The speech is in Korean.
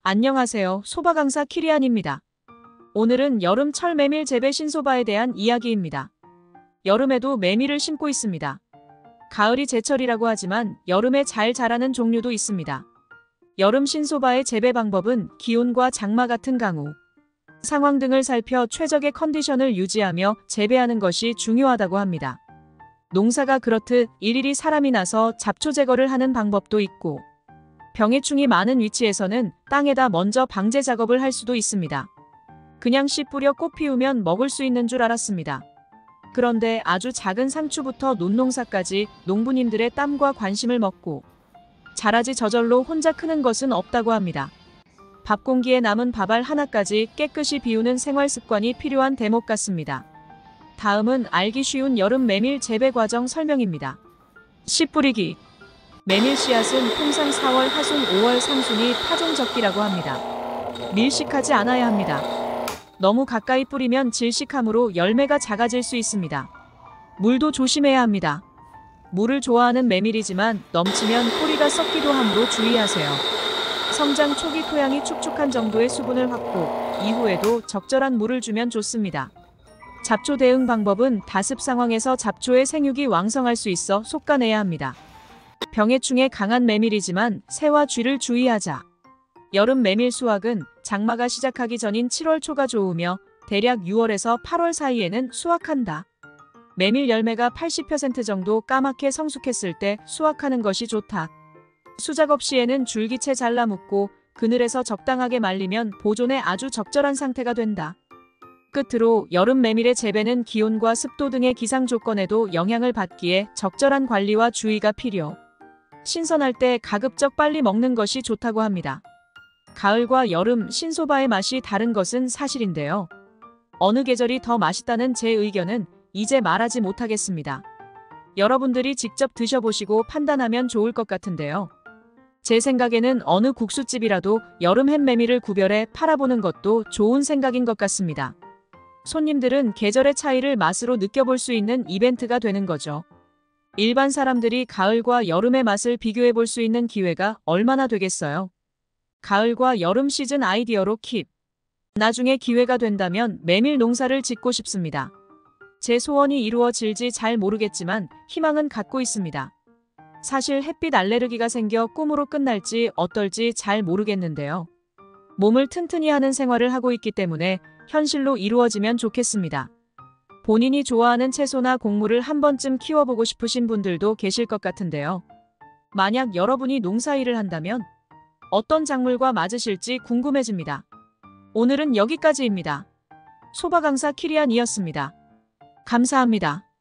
안녕하세요. 소바강사 키리안입니다. 오늘은 여름철 메밀 재배 신소바에 대한 이야기입니다. 여름에도 메밀을 심고 있습니다. 가을이 제철이라고 하지만 여름에 잘 자라는 종류도 있습니다. 여름 신소바의 재배 방법은 기온과 장마 같은 강우 상황 등을 살펴 최적의 컨디션을 유지하며 재배하는 것이 중요하다고 합니다. 농사가 그렇듯 일일이 사람이 나서 잡초 제거를 하는 방법도 있고 병해충이 많은 위치에서는 땅에다 먼저 방제 작업을 할 수도 있습니다. 그냥 씨 뿌려 꽃 피우면 먹을 수 있는 줄 알았습니다. 그런데 아주 작은 상추부터 논농사까지 농부님들의 땀과 관심을 먹고 자라지 저절로 혼자 크는 것은 없다고 합니다. 밥 공기에 남은 밥알 하나까지 깨끗이 비우는 생활 습관이 필요한 대목 같습니다. 다음은 알기 쉬운 여름 메밀 재배 과정 설명입니다. 씨 뿌리기. 메밀 씨앗은 통상 4월 하순 5월 상순이 파종적기라고 합니다. 밀식하지 않아야 합니다. 너무 가까이 뿌리면 질식함으로 열매가 작아질 수 있습니다. 물도 조심해야 합니다. 물을 좋아하는 메밀이지만 넘치면 뿌리가 썩기도 하므로 주의하세요. 성장 초기 토양이 축축한 정도의 수분을 확보, 이후에도 적절한 물을 주면 좋습니다. 잡초 대응 방법은 다습 상황에서 잡초의 생육이 왕성할 수 있어 솎아내야 합니다. 병해충에 강한 메밀이지만 새와 쥐를 주의하자. 여름 메밀 수확은 장마가 시작하기 전인 7월 초가 좋으며 대략 6월에서 8월 사이에는 수확한다. 메밀 열매가 80% 정도 까맣게 성숙했을 때 수확하는 것이 좋다. 수작업 시에는 줄기채 잘라 묶고 그늘에서 적당하게 말리면 보존에 아주 적절한 상태가 된다. 끝으로 여름 메밀의 재배는 기온과 습도 등의 기상 조건에도 영향을 받기에 적절한 관리와 주의가 필요. 신선할 때 가급적 빨리 먹는 것이 좋다고 합니다. 가을과 여름 신소바의 맛이 다른 것은 사실인데요. 어느 계절이 더 맛있다는 제 의견은 이제 말하지 못하겠습니다. 여러분들이 직접 드셔보시고 판단하면 좋을 것 같은데요. 제 생각에는 어느 국수집이라도 여름 햇메밀을 구별해 팔아보는 것도 좋은 생각인 것 같습니다. 손님들은 계절의 차이를 맛으로 느껴볼 수 있는 이벤트가 되는 거죠. 일반 사람들이 가을과 여름의 맛을 비교해 볼 수 있는 기회가 얼마나 되겠어요. 가을과 여름 시즌 아이디어로 킵. 나중에 기회가 된다면 메밀 농사를 짓고 싶습니다. 제 소원이 이루어질지 잘 모르겠지만 희망은 갖고 있습니다. 사실 햇빛 알레르기가 생겨 꿈으로 끝날지 어떨지 잘 모르겠는데요. 몸을 튼튼히 하는 생활을 하고 있기 때문에 현실로 이루어지면 좋겠습니다. 본인이 좋아하는 채소나 곡물을 한 번쯤 키워보고 싶으신 분들도 계실 것 같은데요. 만약 여러분이 농사일을 한다면 어떤 작물과 맞으실지 궁금해집니다. 오늘은 여기까지입니다. 소바강사 키리안이었습니다. 감사합니다.